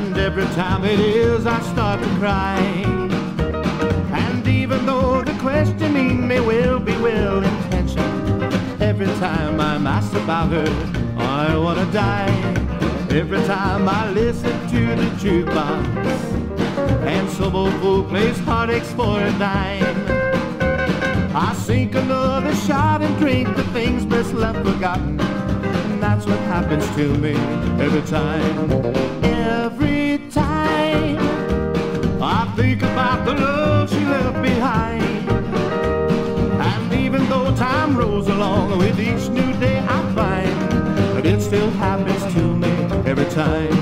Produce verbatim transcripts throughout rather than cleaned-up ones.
And every time it is, I start to cry. And even though the questioning may well be well-intentioned, every time I'm asked about her, I want to die. Every time I listen to the jukebox and some old fool plays heartaches for a dime, I sink another shot and drink the things best left forgotten. And that's what happens to me every time. Every time I think about the love she left behind. And even though time rolls along with each new day I find, it still happens to me every time.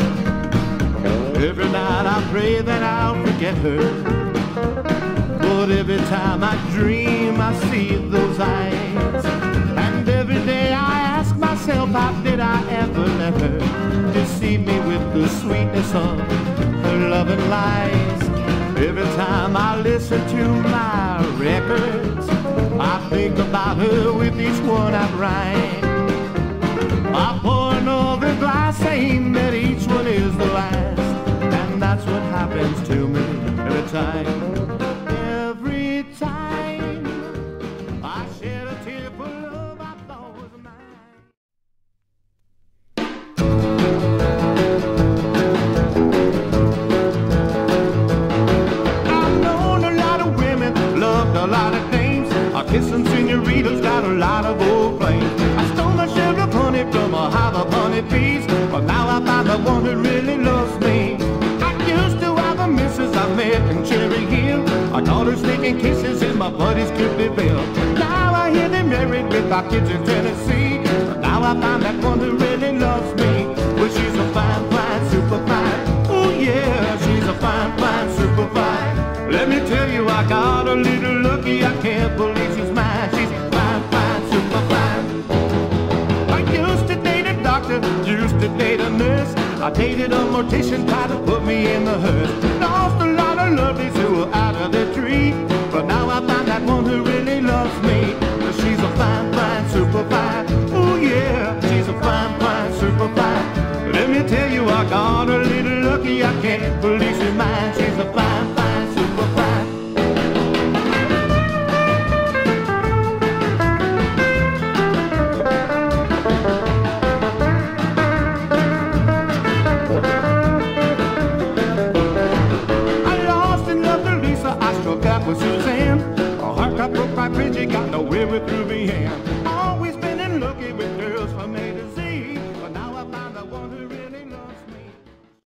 Every night I pray that I'll forget her, but every time I dream I see those eyes. And every day I ask myself, how did I ever let her deceive me with the sweetness of her love and lies? Every time I listen to my records, I think about her with each one I write. I pour another glass saying that each one is the last. And that's what happens to me every time. Every time I shed a tear for love I thought was mine. I've known a lot of women, loved a lot of dames. A kissing senoritas got a lot of old flames. I stole my share of honey from a hive of honeybees, but now I find the one who really loves me. I used to have a missus I met in Cherry Hill. I caught her sneaking kisses in my buddy's Cupidville. Now I hear them married with our kids in Tennessee, but now I find that one who really loves me. Well, she's a fine, fine, super fine. Oh yeah, she's a fine, fine, super fine. Let me tell you, I got a little lucky. I can't believe she's mine. She's fine, fine, super fine. I used to date a doctor, used to date a nurse. I dated a mortician, tried to put me in the hearse. Lost a lot of lovelies who were out of their tree, but now I find that one who really loves me. She's a fine, fine, super fine. Oh yeah, she's a fine, fine, super fine. Let me tell you, I got a little lucky. I can't believe she's mine. She's a fine, fine, super fine. With Suzanne, a heart got broke by Bridget, got nowhere with Ruby Ann. Always been in looking with her.